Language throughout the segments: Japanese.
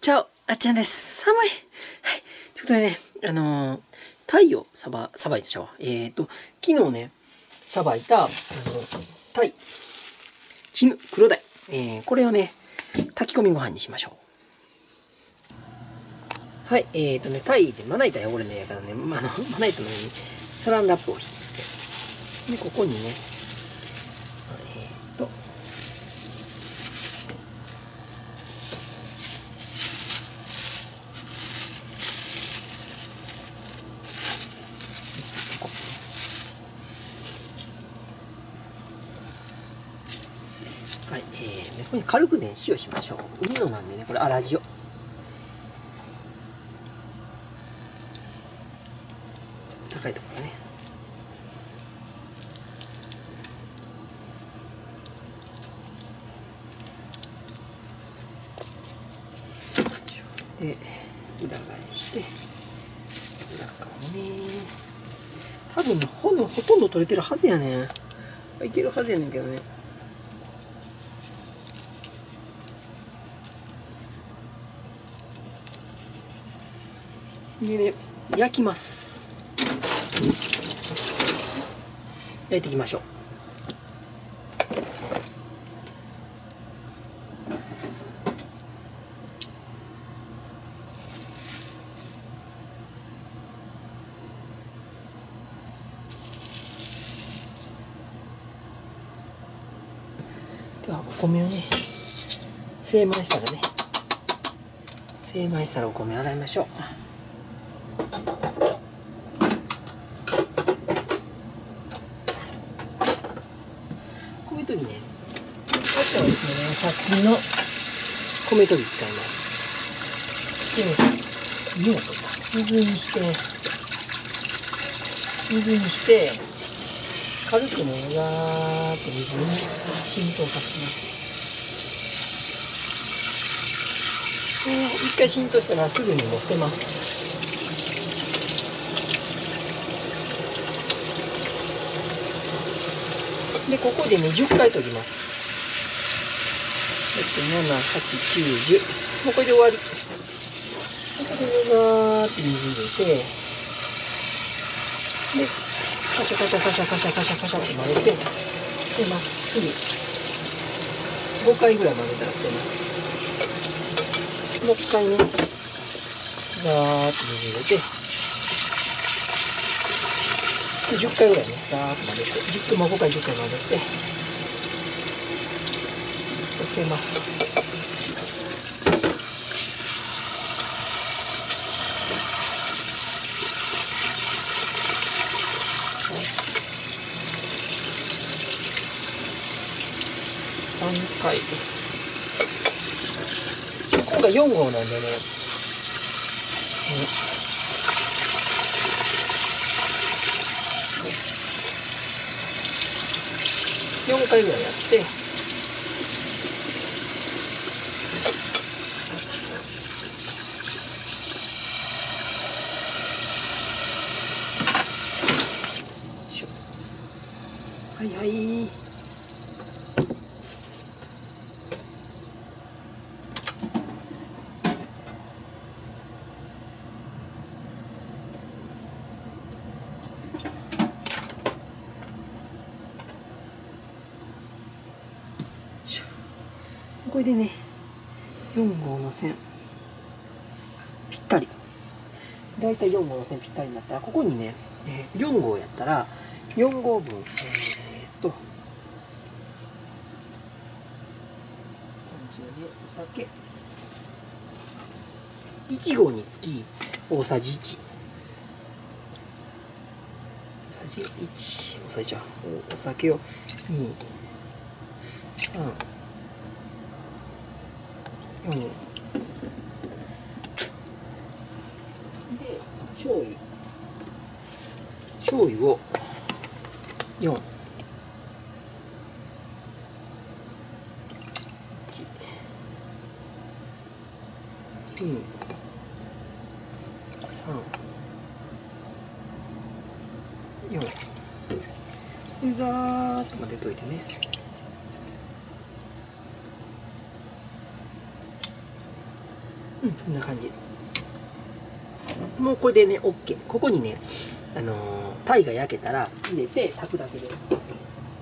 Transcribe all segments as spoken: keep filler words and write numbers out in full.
チャオ、あっちゃんです。寒い。はい。ということでね、あのー、鯛をさば、さばいたちゃうわ。えっと、昨日ね、さばいた、あの、鯛、チヌ、黒鯛。えー、これをね、炊き込みご飯にしましょう。はい、えっとね、鯛でまな板汚れねやからね、まあ、あの、まな板の上にサランラップを引いて、で、ここにね、えっと、はい、えー、でここに軽くね、塩しましょう。海のなんでね、これ粗塩。高いところね。で、裏返して、裏側もね、多分ね、骨ほとんど取れてるはずやね。いけるはずやねんけどね。でね、焼きます。焼いていきましょう。ではお米をね、精米したらね、精米したらお米洗いましょう。米研ぎね、こちらはですね、ひゃく均の米研ぎ使います。で、よう水にして、水にして、軽くね、ガーッと水に浸透させます。一回浸透したらすぐにもう捨てます。で、ここでね、じゅっかい研ぎます。なな、はち、きゅう、じゅう。もうこれで終わり。ここでガーって水入れて、で、カシャカシャカシャカシャカシャカシャって混ぜて、で、まっすぐごかいぐらい混ぜたら捨てます。もう一回ね、ガーッと水入れて、じゅっかいぐらいね、ガーッと混ぜて、じゅっかい、まあごかい、じゅっかい混ぜて、捨てます。さんかい。今回よんごうなんでね、よんかいぐらいやって、はいはい。これでね、よんごうの線ぴったり、だいたいよんごうの線ぴったりになったら、ここにね、えー、よんごうやったらよんごうぶん、えー、っとさんじゅうね、お酒いちごうにつき大さじいち、大さじいち、大さじいち、お酒をに、さん、よんで、醤油醤油をよん、いち、に、さん、よんで、ざーっと混ぜといてね。 うん、こんな感じ。もうこれでね OK。 ここにねあのー、鯛が焼けたら入れて炊くだけです。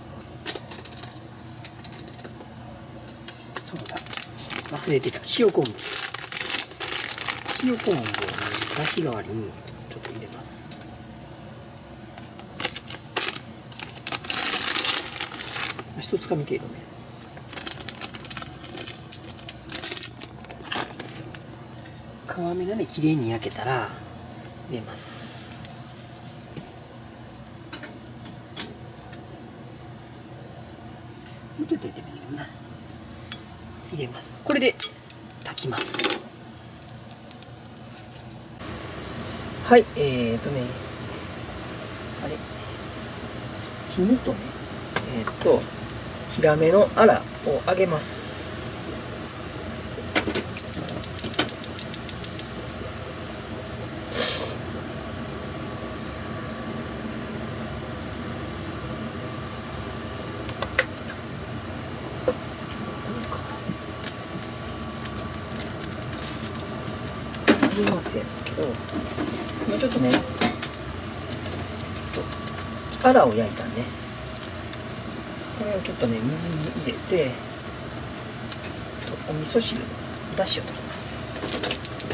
そうだ、忘れてた、塩昆布。塩昆布をねだし代わりにちょっと入れます。一つかみ程度ね。皮目がね綺麗に焼けたら入れます。もうちょっとやってみるな。入れます。これで炊きます。はい、えーとねあれチヌとねえー、っとヒラメのアラを揚げます。揚げますやけど、今ちょっとねアラを焼いたんね。これをちょっとね水に入れてお味噌汁だしを取ります。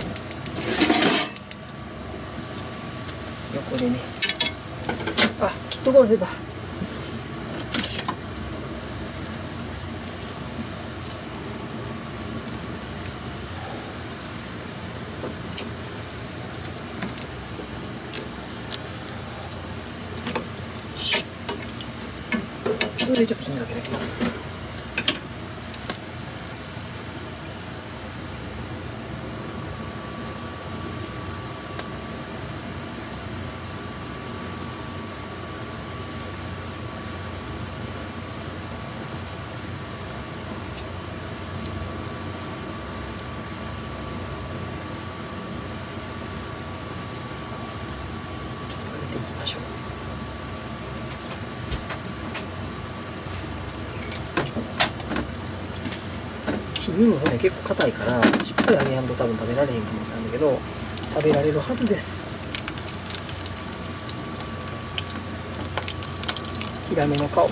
横でね、あきっとこ忘れた。これでちょっと火にかけておきます。いきましょう。チヌの方ね結構硬いからしっかり揚げやんと多分食べられへんと思ったんだけど食べられるはずです。ヒラメの顔、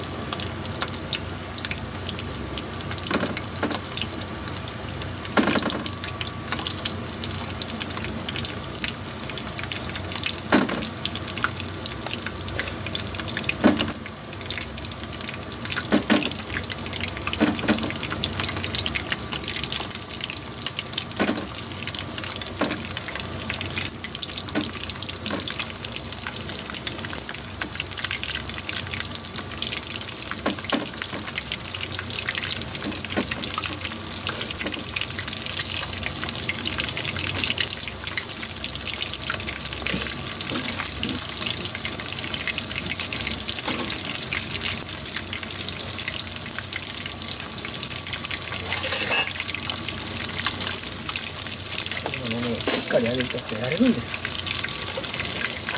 しっかり揚げるとやれるんです。はい。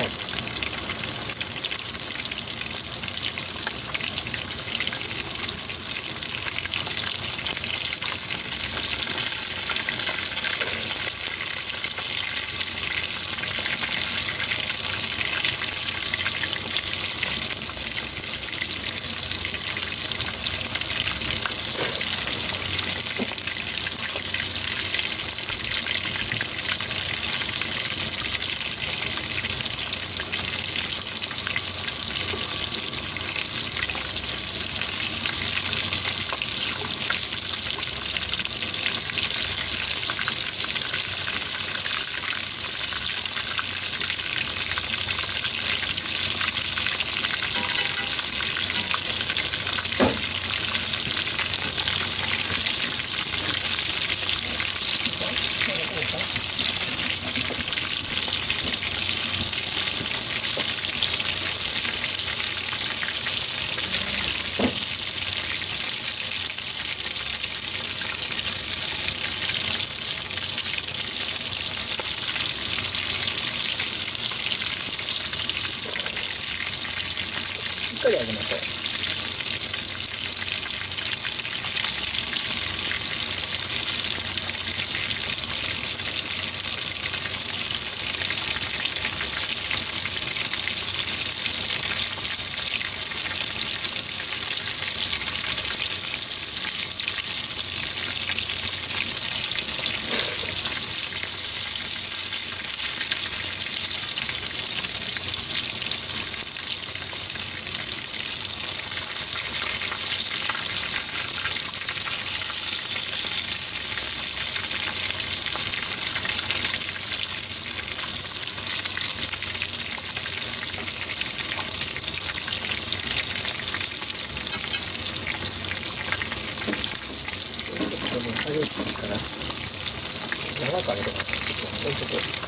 激しいから長くあれとかちょっと置いとこう。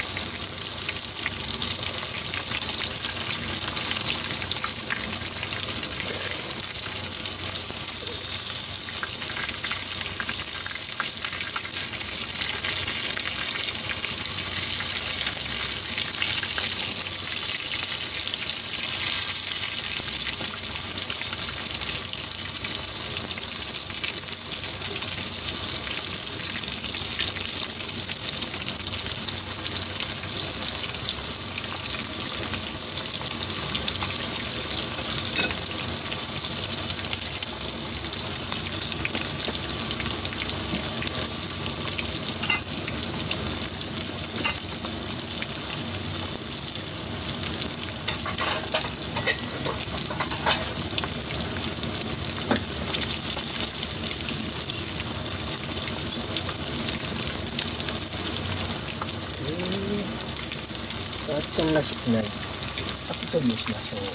わっちゃんらしくないアク取りをしましょう。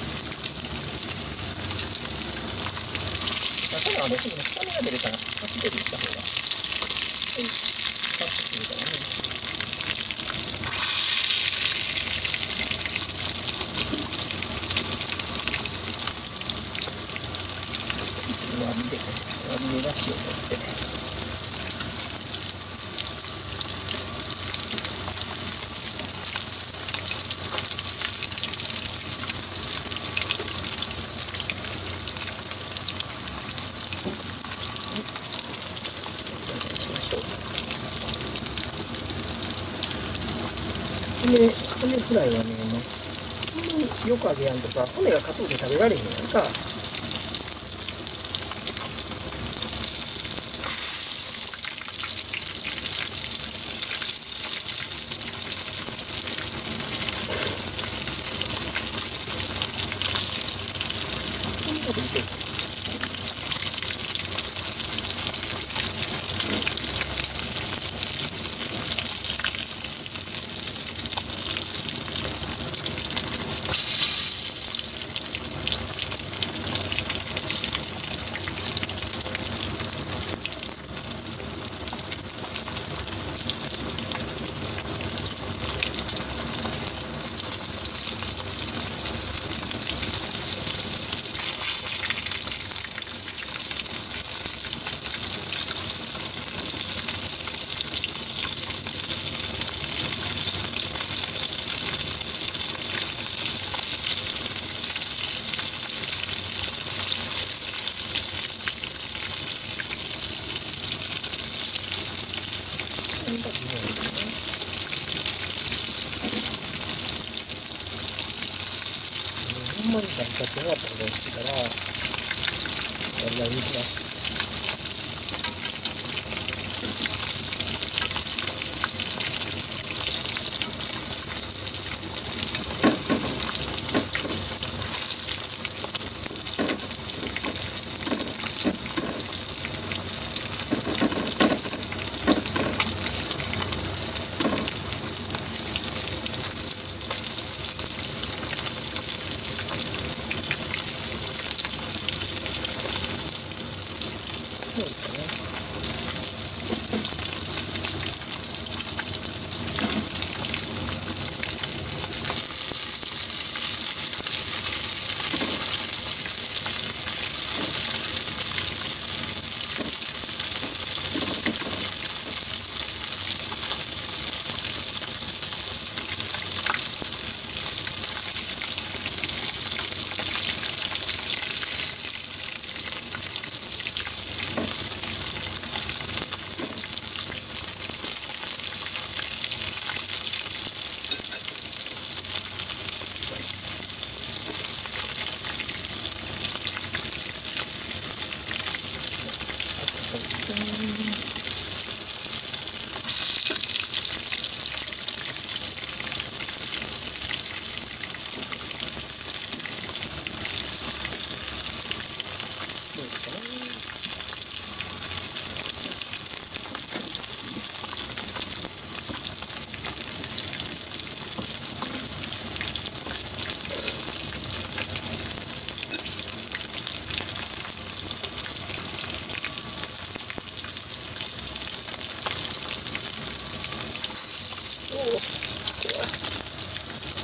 まあ、ただあれすぐに臭みが出るからアク取りした方がはいパッとするからね。わびでわびでだしを取って骨フライはね、もうそんなによく揚げやんとさ、骨が硬くて食べられへんやんか。とにかく見てる。ほんまに大活終わったことしてから、やりがいにします。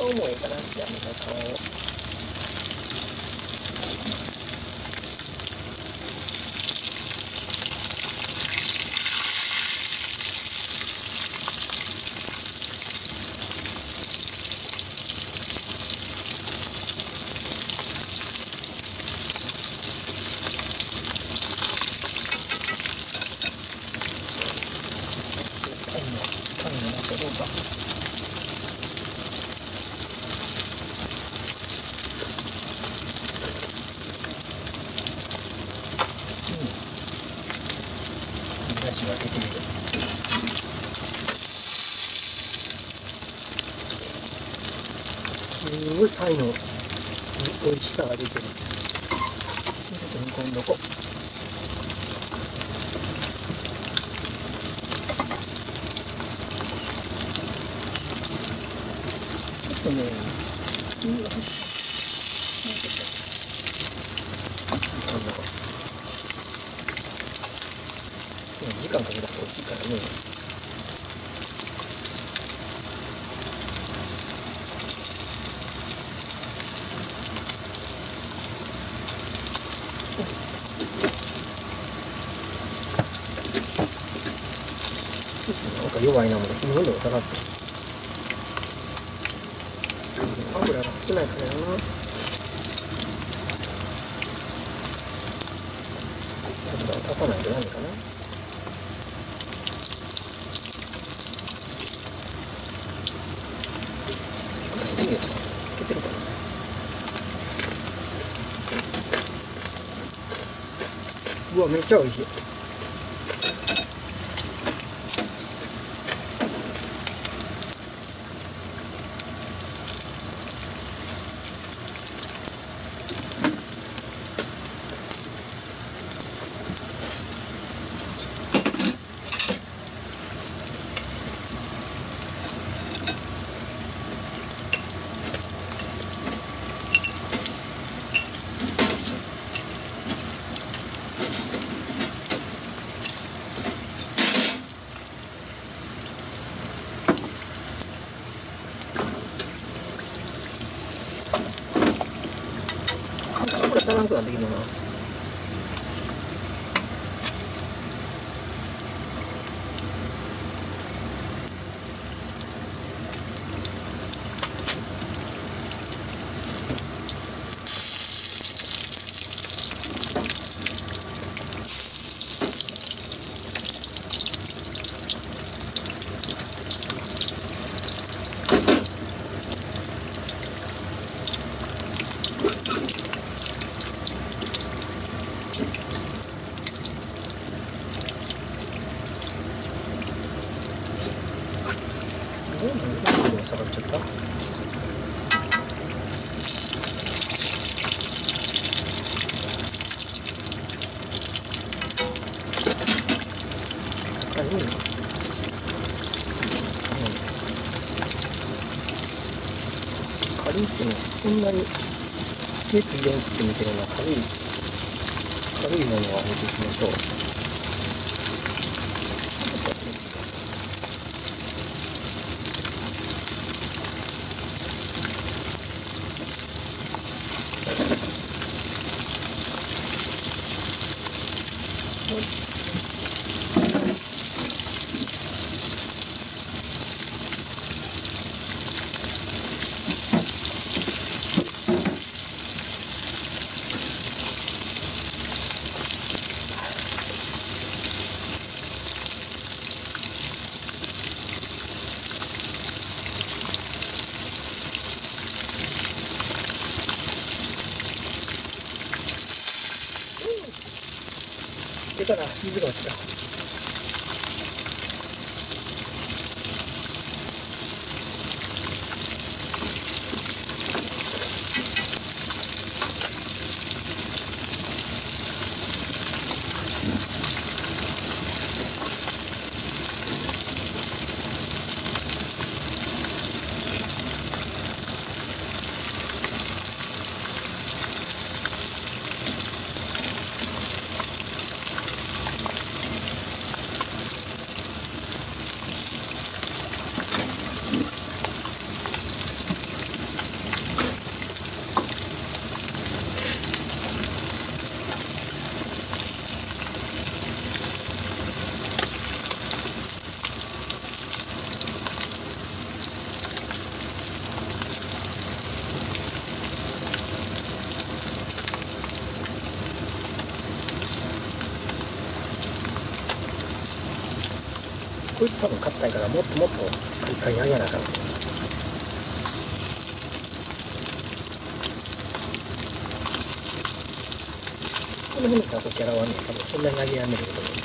顔もいいかな。じゃあみんな顔を。すごいタイの美味しさが出てる。ちょっと煮込んどこう。ちょっとね、煮込んどこう。時間かけた方が美味しいからね。弱いなもんで、火の温度が下がってる。油が少ないからな。油を足さないとダメかな。いいよ。いけてるかな。うわ、めっちゃ美味しい。足らんくなってきたな。どんどん温度が下がっちゃった。高いね。うん。軽いってね、そんなに熱入れんくってみたいな軽い軽いものを揚げていきましょう。出たら水が落ちた。 多分硬いからもっともっとカリカリに揚げなあかん。この骨からとキャラはね、多分そんなに揚げられないけどね。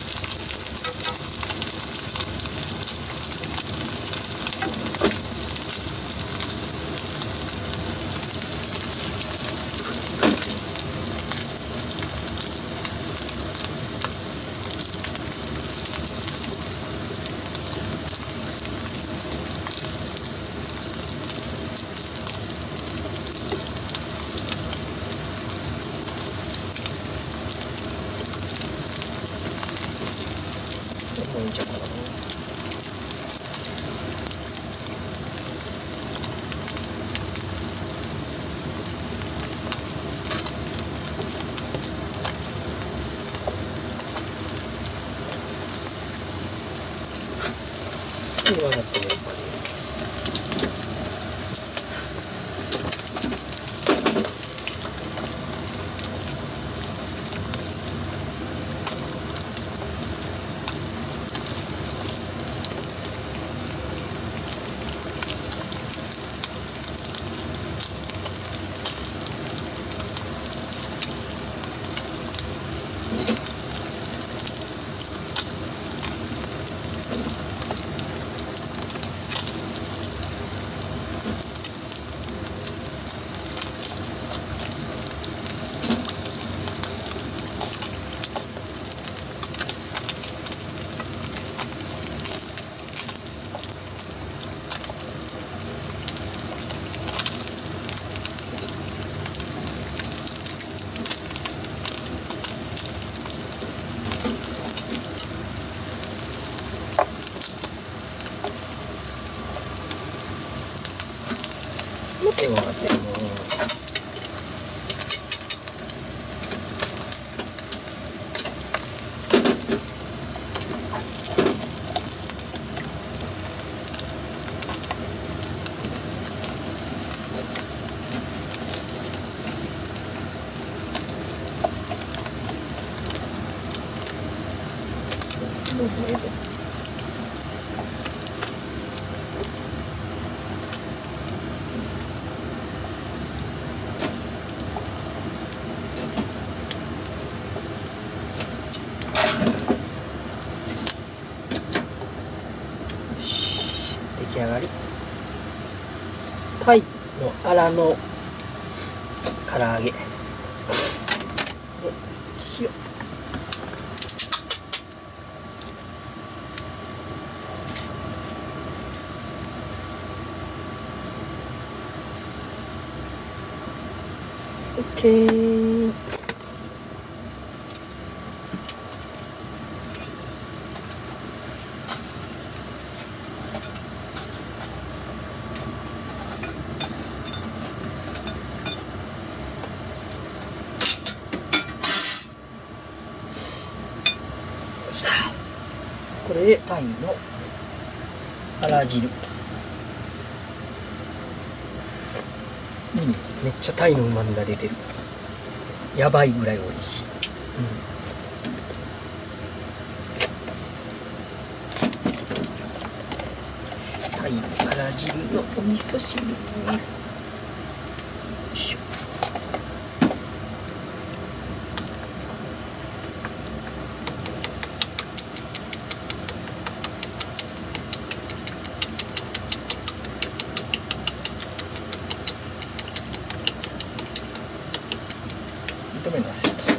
分かってるやっぱり。手を当てるの。出来上がり。タイのアラの唐揚げで塩。オッケー。さあ、これでタイのあら汁。うん、めっちゃタイの旨味が出てる。やばいぐらい美味しい。うん、タイのあら汁のお味噌汁。よいしょ。炒めますよと。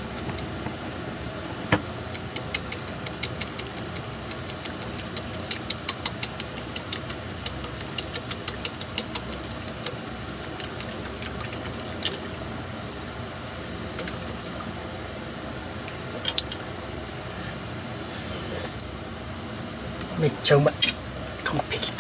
めっちゃうまい。完璧。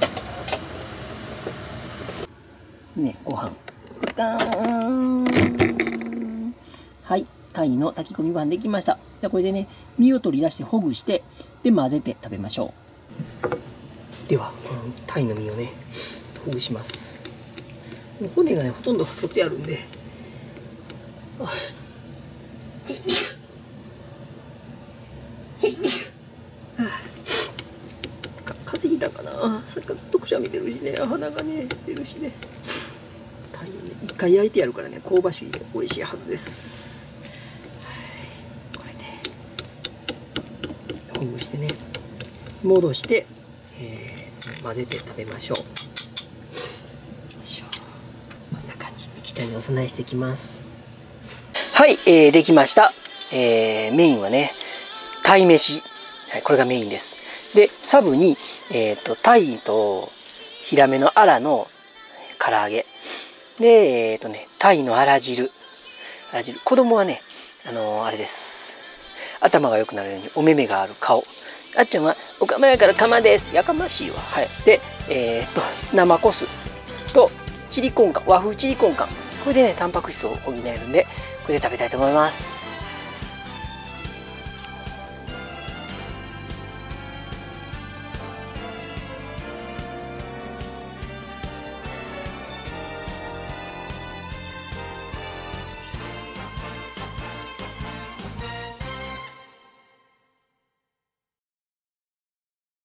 ね、ご飯。ガーン。はい、タイの炊き込みご飯できました。じゃあこれでね、身を取り出してほぐして、で混ぜて食べましょう。では、タイの身をね、ほぐします。もう骨がね、ほとんど取ってあるんで。あ風邪ひいたかな。さっきからずっとくしゃみ出るしね、鼻がね出るしね。太陽ね一回焼いてやるからね、香ばしいで美味しいはずです。はい、これでほぐしてね戻して、えー、混ぜて食べましょう。よいしょ、こんな感じ。みきちゃんにお供えしていきます。はい、えー、できました。えー、メインはね鯛めし、はい、これがメインです。でサブに、えー、と鯛とヒラメのアラの唐揚げで、えーとね、鯛のあら汁、あら汁。子供はね、あのー、あれです。頭が良くなるようにお目目がある顔。あっちゃんはおかまやから釜です。やかましいわ。はい。で、えー、っと生コスとチリコンカン、和風チリコンカン。これでねタンパク質を補えるんで、これで食べたいと思います。